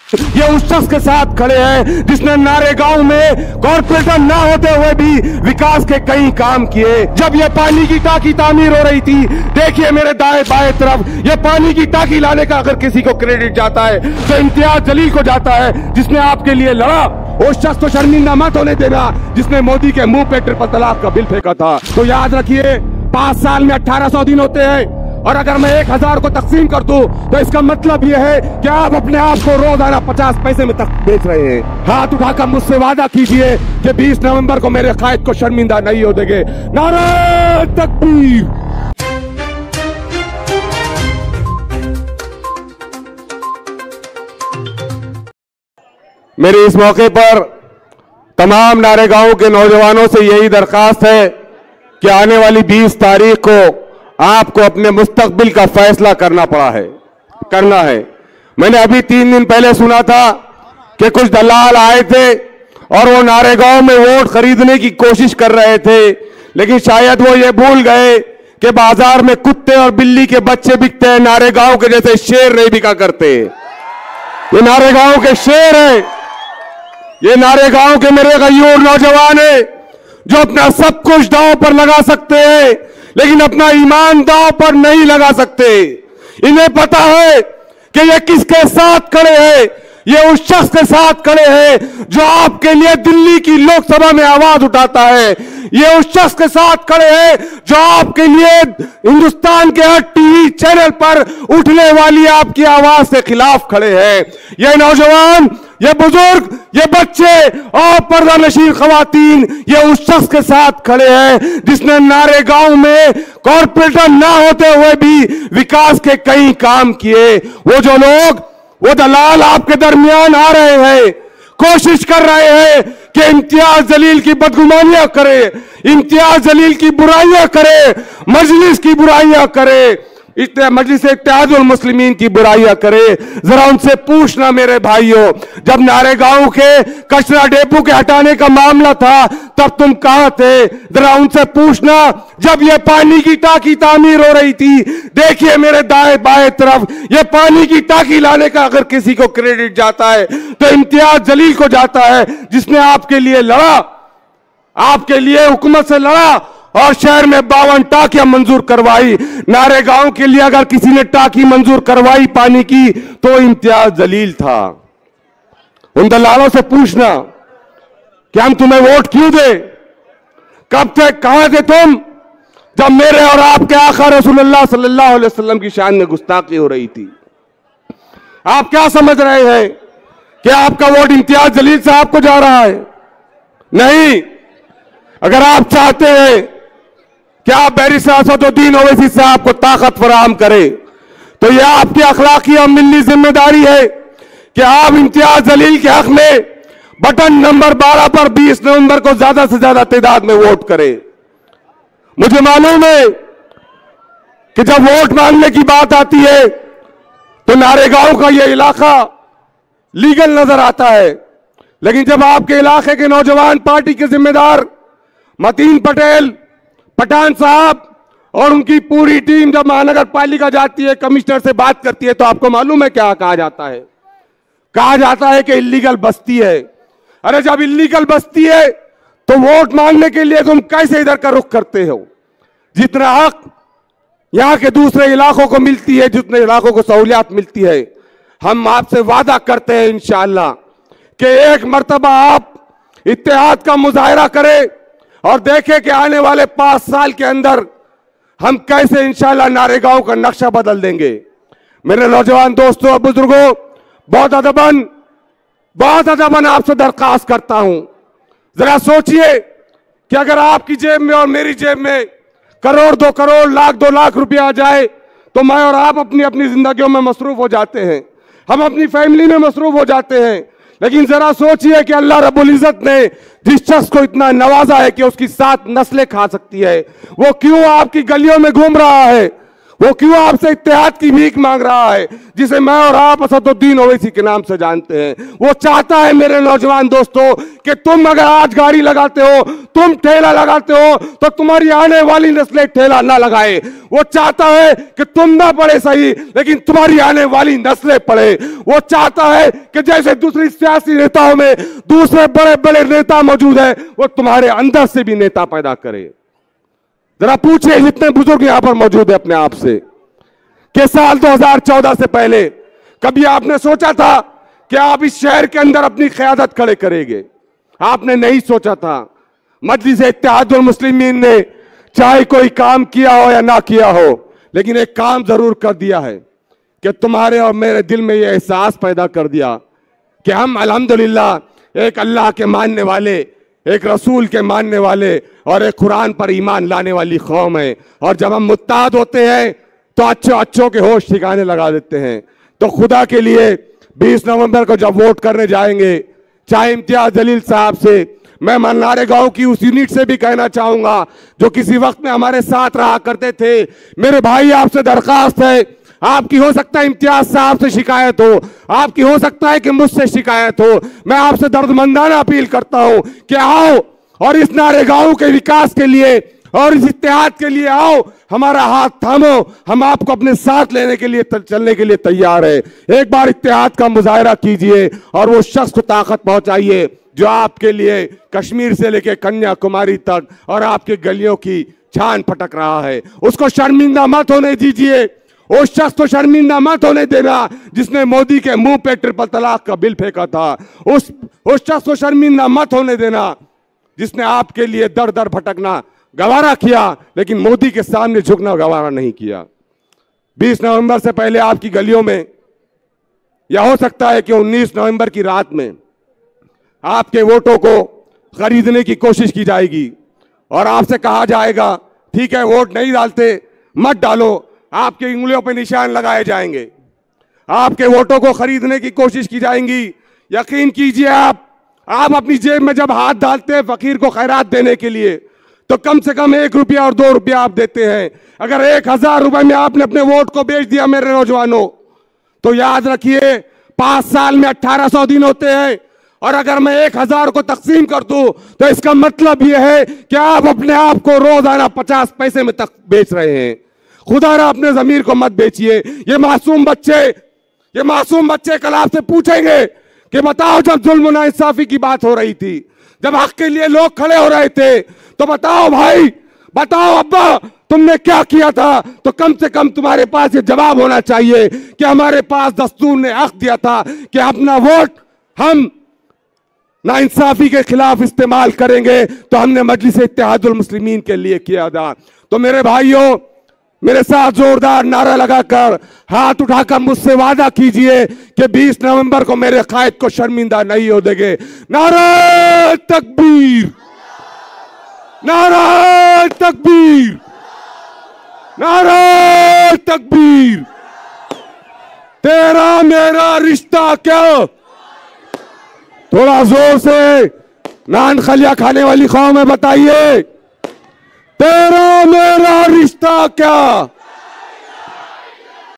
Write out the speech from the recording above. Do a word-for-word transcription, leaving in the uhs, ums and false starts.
ये उस शख्स के साथ खड़े हैं जिसने नारे गांव में कॉर्पोरेटर ना होते हुए भी विकास के कई काम किए। जब ये पानी की टाकी तामीर हो रही थी, देखिए मेरे दाएं बाएं तरफ, ये पानी की टाकी लाने का अगर किसी को क्रेडिट जाता है तो इम्तियाज जलील को जाता है, जिसने आपके लिए लड़ा। उस शख्स को शर्मिंदा मत होने देना जिसने मोदी के मुंह पे ट्रिपल तलाक का बिल फेंका था। तो याद रखिए, पांच साल में अठारह सौ दिन होते हैं, और अगर मैं एक हजार को तकसीम कर दूं तो इसका मतलब यह है कि आप अपने आप को रोजाना पचास पैसे में तक बेच रहे हैं। हाथ उठाकर मुझसे वादा कीजिए कि बीस नवंबर को मेरे कायद को शर्मिंदा नहीं हो देंगे। नारे तकबीर। मेरी इस मौके पर तमाम नारेगांव के नौजवानों से यही दरखास्त है कि आने वाली बीस तारीख को आपको अपने मुस्तकबिल का फैसला करना पड़ा है करना है। मैंने अभी तीन दिन पहले सुना था कि कुछ दलाल आए थे और वो नारेगांव में वोट खरीदने की कोशिश कर रहे थे, लेकिन शायद वो ये भूल गए कि बाजार में कुत्ते और बिल्ली के बच्चे बिकते हैं, नारेगांव के जैसे शेर नहीं बिका करते। ये नारेगांव के शेर है, ये नारेगांव के मेरे गयूर नौजवान है जो अपना सब कुछ दांव पर लगा सकते हैं, लेकिन अपना ईमान दांव पर नहीं लगा सकते। इन्हें पता है कि ये किसके साथ खड़े हैं। ये उस शख्स के साथ खड़े हैं जो आपके लिए दिल्ली की लोकसभा में आवाज उठाता है। ये उस शख्स के साथ खड़े हैं जो आपके लिए हिंदुस्तान के हर टीवी चैनल पर उठने वाली आपकी आवाज के खिलाफ खड़े हैं। ये नौजवान, ये बुजुर्ग, ये बच्चे और पर्दा नशीन खवातीन, ये उस शख्स के साथ खड़े हैं जिसने नारे गांव में कॉर्पोरेटर ना होते हुए भी विकास के कई काम किए। वो जो लोग, वो दलाल आपके दरमियान आ रहे हैं, कोशिश कर रहे हैं कि इम्तियाज जलील की बदगुमानियां करे, इम्तियाज जलील की बुराइयां करे, मजलिस की बुराइयां करे, इतने मजलिस इत्तेहादुल मुस्लिमीन की बुराइयां करे। जरा उनसे पूछना मेरे भाइयों, जब नारेगांव के कचरा डेपो के हटाने का मामला था तब तुम कहां थे? जरा उनसे पूछना जब ये पानी की टाकी तामीर हो रही थी। देखिए मेरे दाएं बाएं तरफ, ये पानी की टाकी लाने का अगर किसी को क्रेडिट जाता है तो इम्तियाज जलील को जाता है, जिसने आपके लिए लड़ा, आपके लिए हुकूमत से लड़ा और शहर में बावन टाकियां मंजूर करवाई। नारेगांव के लिए अगर किसी ने टाकी मंजूर करवाई पानी की तो इम्तियाज जलील था। उन दलालों से पूछना कि हम तुम्हें वोट क्यों दे? कब थे, कहां थे तुम जब मेरे और आपके आका रसूलुल्लाह सल्लल्लाहु अलैहि वसल्लम की शान में गुस्ताखी हो रही थी? आप क्या समझ रहे हैं कि आपका वोट इम्तियाज जलील साहब को जा रहा है? नहीं। अगर आप चाहते हैं कि आप बैरिस्टर असदुद्दीन ओवैसी साहब को ताकत फराहम करें तो यह आपकी अखलाकी और मिली जिम्मेदारी है कि आप इम्तियाज जलील के हक में बटन नंबर बारह पर बीस नवंबर को ज्यादा से ज्यादा तादाद में वोट करें। मुझे मालूम है कि जब वोट मांगने की बात आती है तो नारेगांव का यह इलाका लीगल नजर आता है, लेकिन जब आपके इलाके के नौजवान पार्टी के जिम्मेदार मतीन पटेल, पठान साहब और उनकी पूरी टीम जब महानगर पालिका जाती है, कमिश्नर से बात करती है, तो आपको मालूम है क्या कहा जाता है? कहा जाता है कि इल्लीगल बस्ती है। अरे जब इल्लीगल बस्ती है तो वोट मांगने के लिए तुम कैसे इधर का रुख करते हो? जितना हक यहां के दूसरे इलाकों को मिलती है, जितने इलाकों को सहूलियात मिलती है, हम आपसे वादा करते हैं इंशाअल्लाह कि एक मर्तबा आप इत्तेहाद का मुजाहरा करें और देखें कि आने वाले पांच साल के अंदर हम कैसे इंशाअल्लाह नारेगांव का नक्शा बदल देंगे। मेरे नौजवान दोस्तों और बुजुर्गों, बहुत अदबन बहुत अदबन आपसे दरखास्त करता हूं, जरा सोचिए कि अगर आपकी जेब में और मेरी जेब में करोड़ दो करोड़ लाख दो लाख रुपया आ जाए तो मैं और आप अपनी अपनी जिंदगियों में मसरूफ हो जाते हैं, हम अपनी फैमिली में मसरूफ हो जाते हैं। लेकिन जरा सोचिए कि अल्लाह रब्बुल इज्जत ने जिस शख्स को इतना नवाजा है कि उसकी सात नस्लें खा सकती है, वो क्यों आपकी गलियों में घूम रहा है? वो क्यों आपसे इत्तेहाद की भीख मांग रहा है, जिसे मैं और आप असदुद्दीन ओवैसी के नाम से जानते हैं? वो चाहता है मेरे नौजवान दोस्तों कि तुम अगर आज गाड़ी लगाते हो, तुम ठेला लगाते हो, तो तुम्हारी आने वाली नस्लें ठेला ना लगाए। वो चाहता है कि तुम ना पढ़े सही, लेकिन तुम्हारी आने वाली नस्लें पढ़े। वो चाहता है कि जैसे दूसरी सियासी नेताओं में दूसरे बड़े बड़े नेता मौजूद है, वो तुम्हारे अंदर से भी नेता पैदा करे। जरा पूछिए जितने बुजुर्ग यहां पर मौजूद है अपने आप से कि साल दो हज़ार चौदह से पहले कभी आपने सोचा था कि आप इस शहर के अंदर अपनी क़यादत खड़े करेंगे? आपने नहीं सोचा था। मजलिस इत्तेहादुल मुस्लिमीन ने चाहे कोई काम किया हो या ना किया हो, लेकिन एक काम जरूर कर दिया है कि तुम्हारे और मेरे दिल में यह एहसास पैदा कर दिया कि हम अल्हम्दुलिल्लाह एक अल्लाह के मानने वाले, एक रसूल के मानने वाले और एक कुरान पर ईमान लाने वाली कौम है। और जब हम मुत्ताद होते हैं तो अच्छे अच्छों के होश ठिकाने लगा देते हैं। तो खुदा के लिए बीस नवंबर को जब वोट करने जाएंगे, चाहे इम्तियाज जलील साहब से, मैं मन्नारे गांव की उस यूनिट से भी कहना चाहूंगा जो किसी वक्त में हमारे साथ रहा करते थे, मेरे भाई आपसे दरखास्त है, आपकी हो सकता है इम्तियाज साहब से शिकायत हो, आपकी हो सकता है कि मुझसे शिकायत हो, मैं आपसे दर्दमंदाना अपील करता हूं कि आओ और इस नारे गांव के विकास के लिए और इस इत्तेहाद के लिए आओ, हमारा हाथ थामो, हम आपको अपने साथ लेने के लिए चलने के लिए तैयार है। एक बार इत्तेहाद का मुजाहरा कीजिए और वो शख्स को ताकत पहुंचाइए जो आपके लिए कश्मीर से लेकर कन्याकुमारी तक और आपके गलियों की छान फटक रहा है। उसको शर्मिंदा मत होने दीजिए, उस शख्स को शर्मिंदा मत होने देना जिसने मोदी के मुंह पे ट्रिपल तलाक का बिल फेंका था। उस उस शख्स को शर्मिंदा मत होने देना जिसने आपके लिए दर दर भटकना गवारा किया, लेकिन मोदी के सामने झुकना गवारा नहीं किया। बीस नवंबर से पहले आपकी गलियों में, या हो सकता है कि उन्नीस नवंबर की रात में आपके वोटों को खरीदने की कोशिश की जाएगी और आपसे कहा जाएगा ठीक है वोट नहीं डालते मत डालो, आपके उंगलियों पे निशान लगाए जाएंगे, आपके वोटों को खरीदने की कोशिश की जाएंगी। यकीन कीजिए आप आप अपनी जेब में जब हाथ डालते हैं फकीर को खैरात देने के लिए, तो कम से कम एक रुपया और दो रुपया आप देते हैं। अगर एक हजार रुपए में आपने अपने वोट को बेच दिया मेरे नौजवानों, तो याद रखिए पांच साल में अट्ठारह सौ दिन होते हैं, और अगर मैं एक हजार को तकसीम कर दूं तो इसका मतलब यह है कि आप अपने आप को रोजाना पचास पैसे में तक बेच रहे हैं। खुदारा अपने जमीर को मत बेचिए। ये मासूम बच्चे ये मासूम बच्चे कल आपसे पूछेंगे कि बताओ जब जुल्म नाइंसाफी की बात हो रही थी, जब हक के लिए लोग खड़े हो रहे थे, तो बताओ भाई, बताओ अब्बा तुमने क्या किया था? तो कम से कम तुम्हारे पास ये जवाब होना चाहिए कि हमारे पास दस्तूर ने हक दिया था कि अपना वोट हम नाइंसाफी के खिलाफ इस्तेमाल करेंगे, तो हमने मजलिस इत्तेहादुल मुस्लिमीन के लिए किया था। तो मेरे भाइयों, मेरे साथ जोरदार नारा लगाकर हाथ उठाकर मुझसे वादा कीजिए कि बीस नवंबर को मेरे कायद को शर्मिंदा नहीं हो देंगे। नारा तकबीर, नारा तकबीर, नारा तकबीर। तेरा मेरा रिश्ता क्या, थोड़ा जोर से नान खलिया खाने वाली कौम है बताइए, तेरा मेरा रिश्ता क्या?